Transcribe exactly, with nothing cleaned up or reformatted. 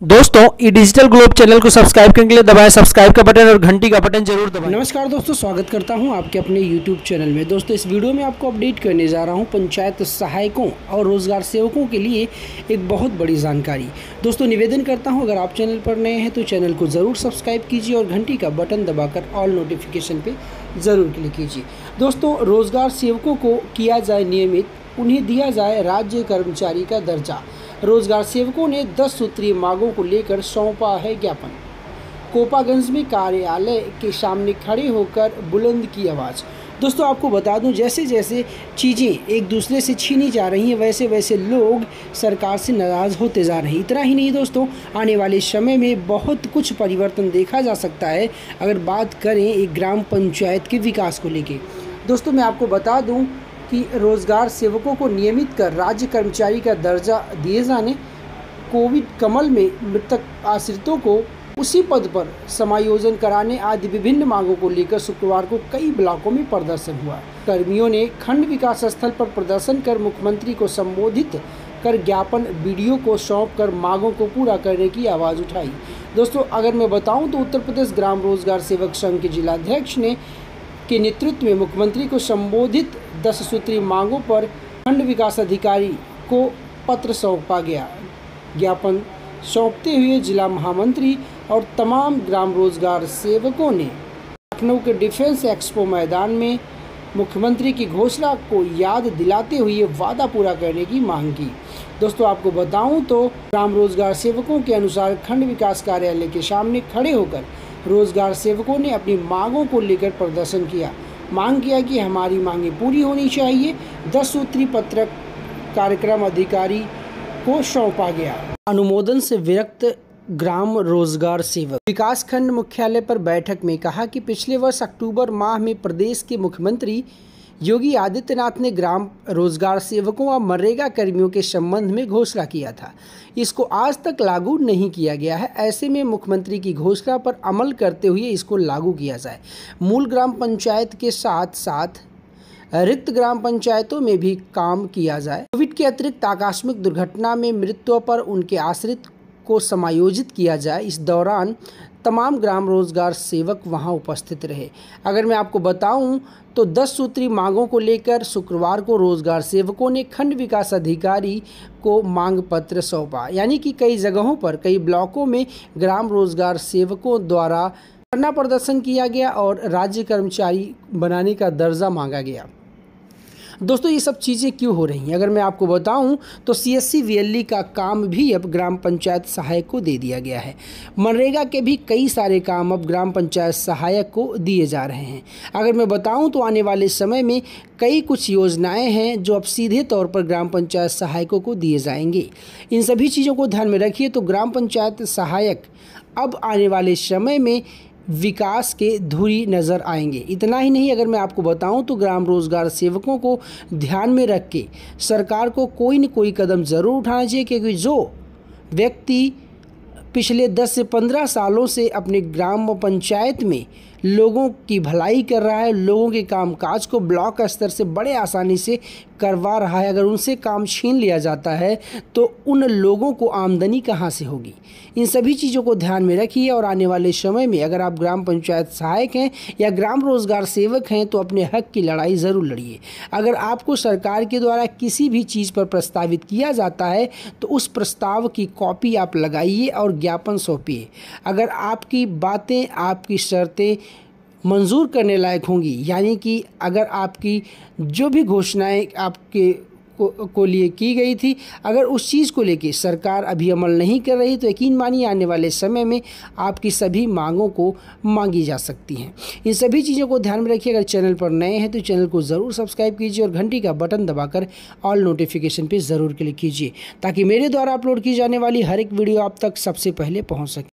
दोस्तों ई digital globe channel को सब्सक्राइब करने के लिए दबाएं सब्सक्राइब का बटन और घंटी का बटन जरूर दबाएं। नमस्कार दोस्तों, स्वागत करता हूं आपके अपने यूट्यूब चैनल में। दोस्तों इस वीडियो में आपको अपडेट करने जा रहा हूं पंचायत सहायकों और रोजगार सेवकों के लिए एक बहुत बड़ी जानकारी। दोस्तों निवेदन करता हूं, अगर आप चैनल पर नए हैं तो चैनल को ज़रूर सब्सक्राइब कीजिए और घंटी का बटन दबाकर ऑल नोटिफिकेशन पर ज़रूर क्लिक कीजिए। दोस्तों रोजगार सेवकों को किया जाए नियमित, उन्हें दिया जाए राज्य कर्मचारी का दर्जा। रोजगार सेवकों ने दस सूत्रीय मांगों को लेकर सौंपा है ज्ञापन। कोपागंज में कार्यालय के सामने खड़े होकर बुलंद की आवाज़। दोस्तों आपको बता दूं, जैसे जैसे चीज़ें एक दूसरे से छीनी जा रही हैं वैसे वैसे लोग सरकार से नाराज़ होते जा रहे हैं। इतना ही नहीं दोस्तों, आने वाले समय में बहुत कुछ परिवर्तन देखा जा सकता है अगर बात करें एक ग्राम पंचायत के विकास को लेकर। दोस्तों मैं आपको बता दूँ कि रोजगार सेवकों को नियमित कर राज्य कर्मचारी का दर्जा दिए जाने, कोविड कमल में मृतक आश्रितों को उसी पद पर समायोजन कराने आदि विभिन्न मांगों को लेकर शुक्रवार को कई ब्लॉकों में प्रदर्शन हुआ। कर्मियों ने खंड विकास स्थल पर प्रदर्शन कर मुख्यमंत्री को संबोधित कर ज्ञापन वीडियो को सौंप कर मांगों को पूरा करने की आवाज़ उठाई। दोस्तों अगर मैं बताऊं तो उत्तर प्रदेश ग्राम रोजगार सेवक संघ के जिलाध्यक्ष ने के नेतृत्व में मुख्यमंत्री को संबोधित दस सूत्रीय मांगों पर खंड विकास अधिकारी को पत्र सौंपा गया। ज्ञापन सौंपते हुए जिला महामंत्री और तमाम ग्राम रोजगार सेवकों ने लखनऊ के डिफेंस एक्सपो मैदान में मुख्यमंत्री की घोषणा को याद दिलाते हुए वादा पूरा करने की मांग की। दोस्तों आपको बताऊं तो ग्राम रोजगार सेवकों के अनुसार खंड विकास कार्यालय के सामने खड़े होकर रोजगार सेवकों ने अपनी मांगों को लेकर प्रदर्शन किया। मांग किया कि हमारी मांगें पूरी होनी चाहिए। दस सूत्री पत्रक कार्यक्रम अधिकारी को सौंपा गया। अनुमोदन से विरक्त ग्राम रोजगार सेवक विकास खंड मुख्यालय पर बैठक में कहा कि पिछले वर्ष अक्टूबर माह में प्रदेश के मुख्यमंत्री योगी आदित्यनाथ ने ग्राम रोजगार सेवकों व मनरेगा कर्मियों के संबंध में घोषणा किया था। इसको आज तक लागू नहीं किया गया है। ऐसे में मुख्यमंत्री की घोषणा पर अमल करते हुए इसको लागू किया जाए। मूल ग्राम पंचायत के साथ साथ रिक्त ग्राम पंचायतों में भी काम किया जाए। कोविड के अतिरिक्त आकस्मिक दुर्घटना में मृत्यु पर उनके आश्रित को समायोजित किया जाए। इस दौरान तमाम ग्राम रोजगार सेवक वहां उपस्थित रहे। अगर मैं आपको बताऊं तो दस सूत्री मांगों को लेकर शुक्रवार को रोजगार सेवकों ने खंड विकास अधिकारी को मांग पत्र सौंपा। यानी कि कई जगहों पर कई ब्लॉकों में ग्राम रोजगार सेवकों द्वारा धरना प्रदर्शन किया गया और राज्य कर्मचारी बनाने का दर्जा मांगा गया। दोस्तों ये सब चीज़ें क्यों हो रही हैं, अगर मैं आपको बताऊं तो सीएससी वीएलई का काम भी अब ग्राम पंचायत सहायक को दे दिया गया है। मनरेगा के भी कई सारे काम अब ग्राम पंचायत सहायक को दिए जा रहे हैं। अगर मैं बताऊं तो आने वाले समय में कई कुछ योजनाएं हैं जो अब सीधे तौर पर ग्राम पंचायत सहायकों को दिए जाएंगे। इन सभी चीज़ों को ध्यान में रखिए तो ग्राम पंचायत सहायक अब आने वाले समय में विकास के धुरी नज़र आएंगे। इतना ही नहीं, अगर मैं आपको बताऊं तो ग्राम रोजगार सेवकों को ध्यान में रख के सरकार को कोई न कोई कदम ज़रूर उठाना चाहिए, क्योंकि जो व्यक्ति पिछले दस से पंद्रह सालों से अपने ग्राम पंचायत में लोगों की भलाई कर रहा है, लोगों के कामकाज को ब्लॉक स्तर से बड़े आसानी से करवा रहा है, अगर उनसे काम छीन लिया जाता है तो उन लोगों को आमदनी कहां से होगी। इन सभी चीज़ों को ध्यान में रखिए और आने वाले समय में अगर आप ग्राम पंचायत सहायक हैं या ग्राम रोजगार सेवक हैं तो अपने हक की लड़ाई ज़रूर लड़िए। अगर आपको सरकार के द्वारा किसी भी चीज़ पर प्रस्तावित किया जाता है तो उस प्रस्ताव की कॉपी आप लगाइए और ज्ञापन सौंपिए। अगर आपकी बातें, आपकी शर्तें मंजूर करने लायक होंगी, यानी कि अगर आपकी जो भी घोषणाएं आपके को, को लिए की गई थी, अगर उस चीज़ को लेके सरकार अभी अमल नहीं कर रही तो यकीन मानिए आने वाले समय में आपकी सभी मांगों को मांगी जा सकती हैं। इन सभी चीज़ों को ध्यान में रखिए। अगर चैनल पर नए हैं तो चैनल को ज़रूर सब्सक्राइब कीजिए और घंटी का बटन दबाकर ऑल नोटिफिकेशन पर ज़रूर क्लिक कीजिए, ताकि मेरे द्वारा अपलोड की जाने वाली हर एक वीडियो आप तक सबसे पहले पहुँच सके।